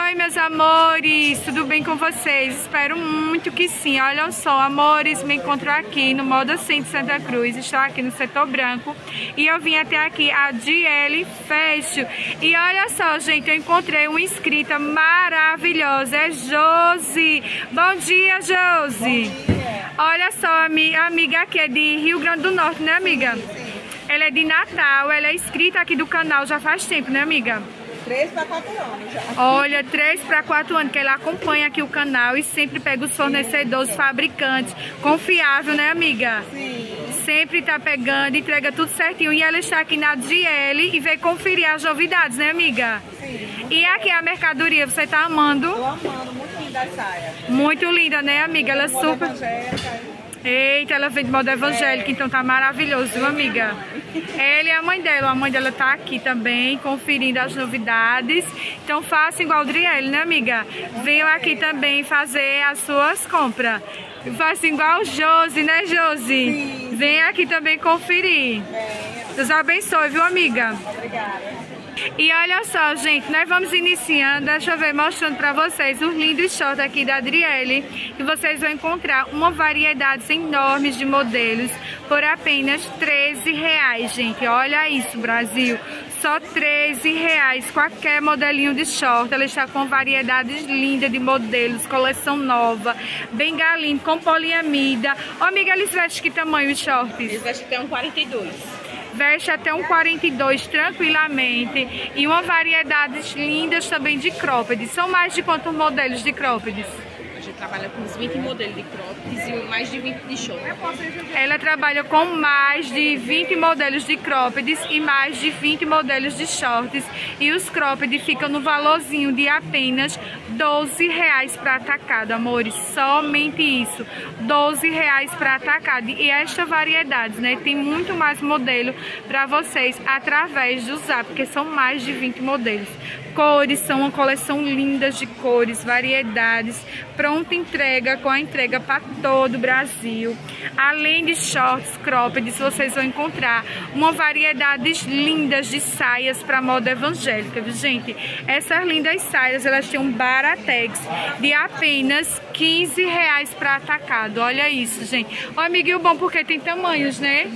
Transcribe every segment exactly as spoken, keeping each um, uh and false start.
Oi, meus amores, tudo bem com vocês? Espero muito que sim. Olha só, amores, me encontro aqui no Moda Center Santa Cruz. Estou aqui no setor branco e eu vim até aqui a D L Fashion. E olha só, gente, eu encontrei uma inscrita maravilhosa, é Josi. Bom dia, Josi. Bom dia. Olha só, a minha amiga aqui é de Rio Grande do Norte, né, amiga? Sim. Ela é de Natal, ela é inscrita aqui do canal já faz tempo, né, amiga? Três para quatro anos já. Olha, três para quatro anos que ela acompanha aqui o canal e sempre pega os fornecedores, fabricantes. Confiável, né, amiga? Sim. Sempre tá pegando, entrega tudo certinho. E ela está aqui na D L e veio conferir as novidades, né, amiga? Sim. E aqui a mercadoria, você tá amando? Tô amando, muito linda a saia. Muito linda, né, amiga? Ela é Moda super... evangélica. Eita, ela vem de moda evangélica, é. Então tá maravilhoso, viu, amiga? Ela e a mãe dela, a mãe dela tá aqui também, conferindo as novidades. Então faça igual o Driele, né, amiga? Venham aqui também fazer as suas compras. Faça igual o Josi, né, Josi? Sim. Venha aqui também conferir. Venha. Deus abençoe, viu, amiga? Obrigada. E olha só, gente, nós vamos iniciando, deixa eu ver, mostrando pra vocês os lindos shorts aqui da Driele, que vocês vão encontrar uma variedade enormes de modelos por apenas treze reais, gente. Olha isso, Brasil, só treze reais, qualquer modelinho de short. Ela está com variedades lindas de modelos, coleção nova, bem galinho, com poliamida. Ô, amiga, eles vestem que tamanho os shorts? Eles vestem até um quarenta e dois. Veste até um quarenta e dois tranquilamente. E uma variedade lindas também de cropped. São mais de quantos modelos de cropped? A gente trabalha com uns vinte modelos de cropped e mais de vinte de short. Ela trabalha com mais de vinte modelos de cropped e mais de vinte modelos de shorts. E os cropped ficam no valorzinho de apenas doze reais para atacado, amores. Somente isso. doze reais para atacado. E esta variedade, né? Tem muito mais modelo para vocês através do Zap, porque são mais de vinte modelos. Cores, são uma coleção linda de cores, variedades, pronta entrega, com a entrega para todo o Brasil. Além de shorts, croppeds, vocês vão encontrar uma variedade lindas de saias para moda evangélica, viu, gente? Essas lindas saias, elas têm um baratex de apenas quinze reais para atacado. Olha isso, gente. Ó, amiguinho bom, porque tem tamanhos, né?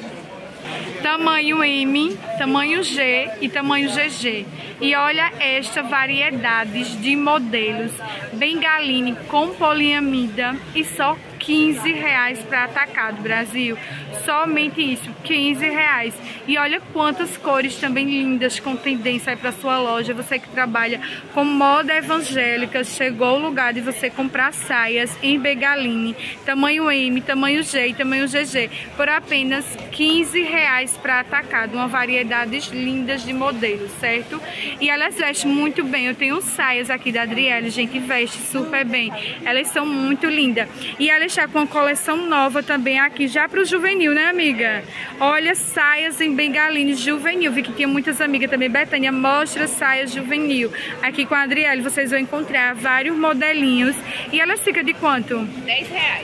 Tamanho M, tamanho G e tamanho G G. E olha esta variedade de modelos, bem galine com poliamida e só quinze reais para atacado, Brasil. Somente isso, quinze reais. E olha quantas cores também lindas com tendência aí para sua loja. Você que trabalha com moda evangélica, chegou o lugar de você comprar saias em Begaline, tamanho M, tamanho G e tamanho G G, por apenas quinze reais para atacado. Uma variedade lindas de modelos, certo? E elas vestem muito bem. Eu tenho saias aqui da Driele, gente, veste super bem. Elas são muito lindas. E elas está com uma coleção nova também aqui, já para o juvenil, né, amiga? Olha, saias em bengaline juvenil. Vi que tinha muitas amigas também. Betânia, mostra saias juvenil. Aqui com a Driele vocês vão encontrar vários modelinhos. E elas ficam de quanto? dez reais.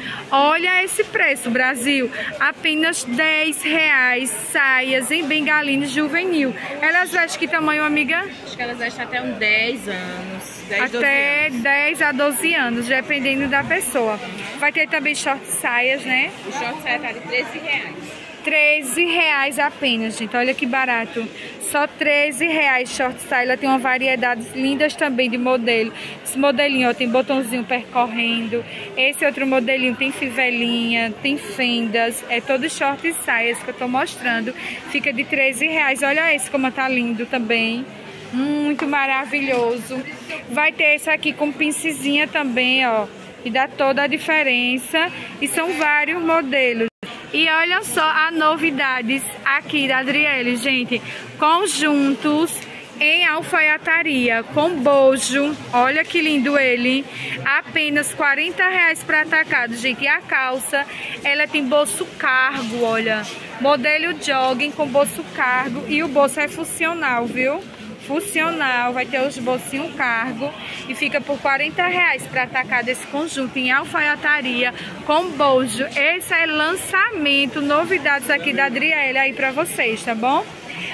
Olha esse preço, Brasil. Apenas dez reais, saias em bengaline juvenil. Elas vestem que tamanho, amiga? Acho que elas vestem até uns dez anos. dez, até anos. dez a doze anos, dependendo da pessoa. Vai ter também short saias, né? O short saia tá de treze reais. treze reais apenas, gente. Olha que barato. Só treze reais short saia. Ela tem uma variedade lindas também de modelo. Esse modelinho, ó, tem botãozinho percorrendo. Esse outro modelinho tem fivelinha, tem fendas. É todo short e saias que eu tô mostrando. Fica de treze reais. Olha esse como tá lindo também. Muito maravilhoso. Vai ter esse aqui com pincezinha também, ó. E dá toda a diferença. E são vários modelos. E olha só as novidades aqui da Driele, gente. Conjuntos em alfaiataria com bojo. Olha que lindo ele. Apenas quarenta reais para atacado, gente. E a calça, ela tem bolso cargo, olha. Modelo jogging com bolso cargo. E o bolso é funcional, viu? Funcional, vai ter os bolsinhos cargo e fica por quarenta reais para atacar desse conjunto em alfaiataria com bojo. Esse é lançamento, novidades aqui da Driele aí para vocês, tá bom?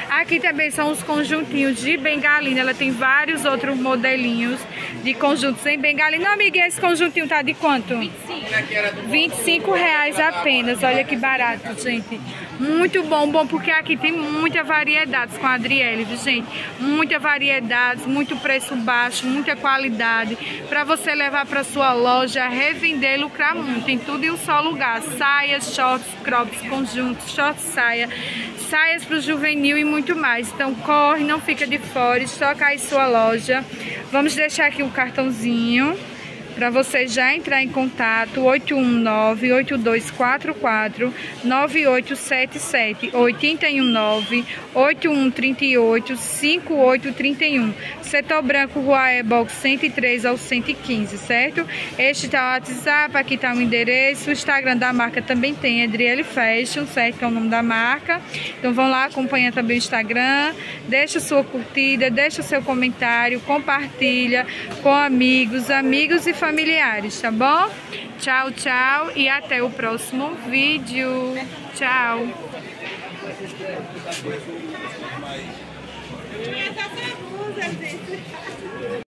Aqui também são os conjuntinhos de bengalina. Ela tem vários outros modelinhos de conjuntos em bengalina. Amiga, esse conjuntinho tá de quanto? vinte e cinco. vinte e cinco reais apenas. Olha que barato, gente. Muito bom, bom, porque aqui tem muita variedade com a Adriele, viu, gente? Muita variedade, muito preço baixo, muita qualidade. Para você levar para sua loja, revender, lucrar muito. Tem tudo em um só lugar. Saias, shorts, crops, conjuntos, shorts, saia, saias para o juvenil e muito mais. Então corre, não fica de fora, estoca aí sua loja. Vamos deixar aqui um cartãozinho para você já entrar em contato. Oito um nove, oito dois quatro quatro, nove oito sete sete, oito um nove, oito um três oito, cinco oito três um. Setor Branco, Rua Ebox cento e três ao cento e quinze, certo? Este tá o WhatsApp, aqui tá o endereço. O Instagram da marca também tem, Adriele Fashion, certo? Que é o nome da marca. Então vão lá, acompanha também o Instagram, deixa sua curtida, deixa seu comentário, compartilha com amigos, amigos e familiares, tá bom? Tchau, tchau e até o próximo vídeo. Tchau.